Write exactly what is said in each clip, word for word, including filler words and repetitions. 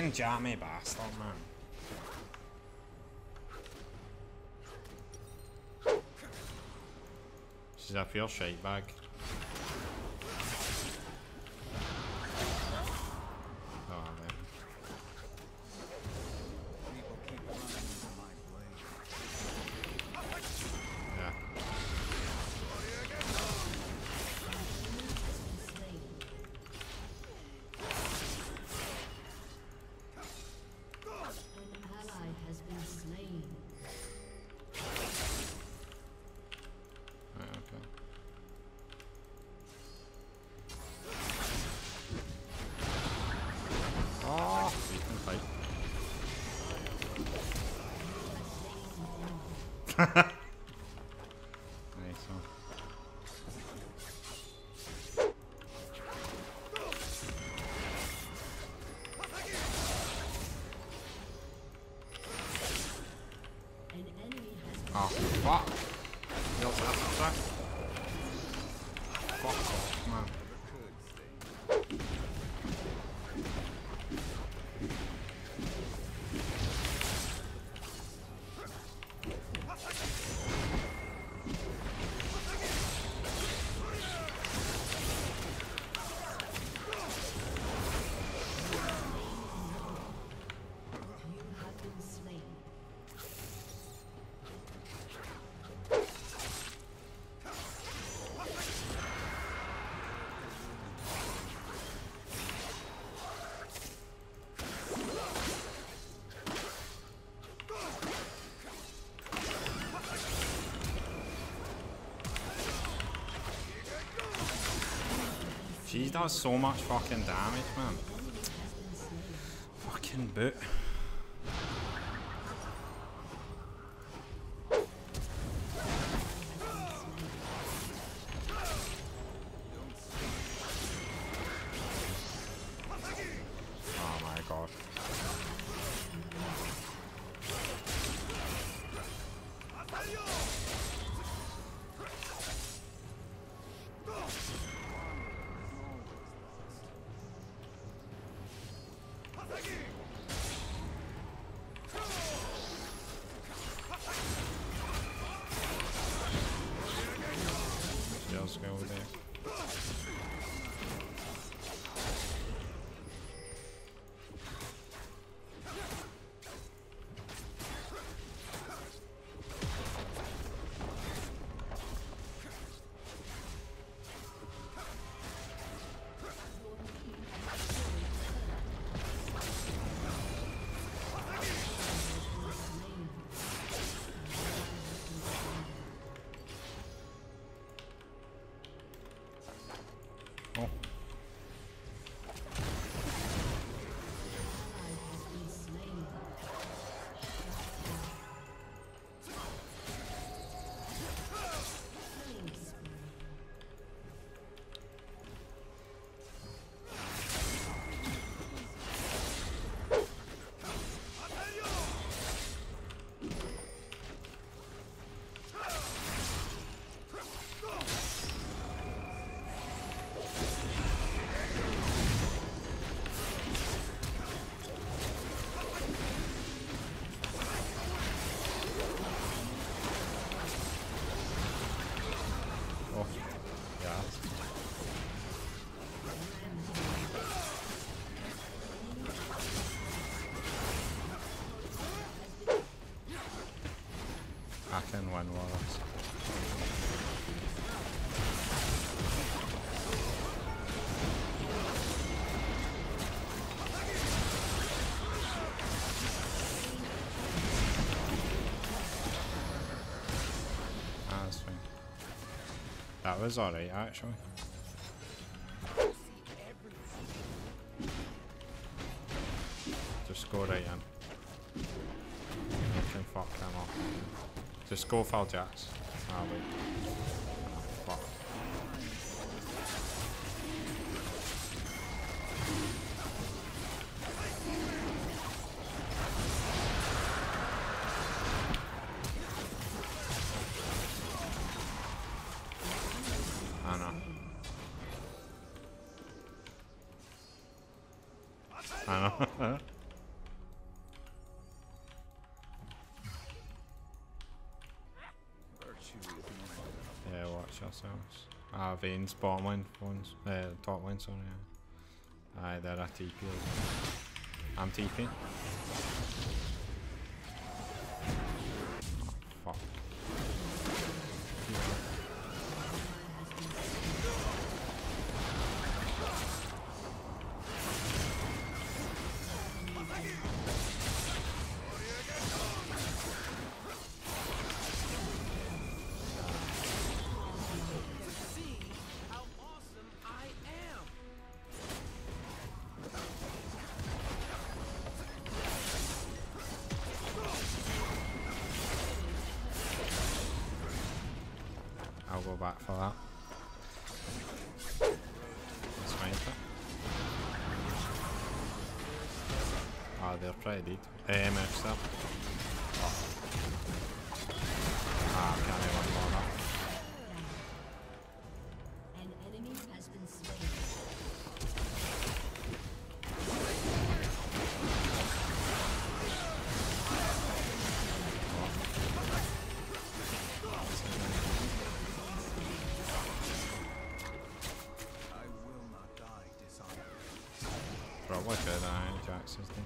Fucking jammy bastard, man. She's up your shite bag. Oh, man. Yeah. Nice one. Oh, fuck. You also have to attack? Fuck off, man. She does so much fucking damage, man. Fucking boot. Oh my god. Let's go over there. Oh. Oh, yeah. I can win Wallace. Ah, that's fine. That was alright, actually. Just go right in. You can fuck them off. Just go for Jax. Ah, wait. Oh, fuck. I know. I know. ourselves. Ah, Vayne's bottom lane, phones, uh, top lane, sorry. Yeah. Aye, they're a T P as well. I'm T P. Oh, fuck. Yeah. I'll go back for that. Let's find it. Ah, they're pretty dead. Eh, mixed up. Oh. Ah, can't even more that. An enemy has been slain. Probably could, aye, Jax is there.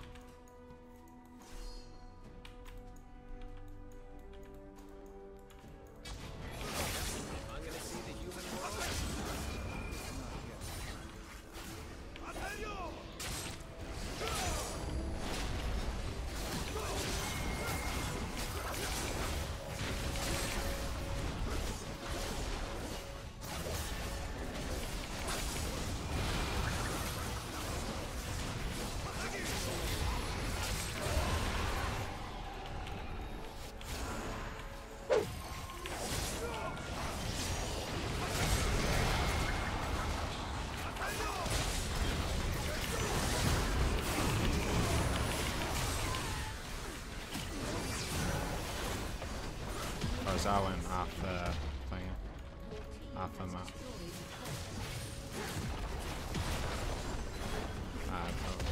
Because I went half the thing, half the map. Ah, probably.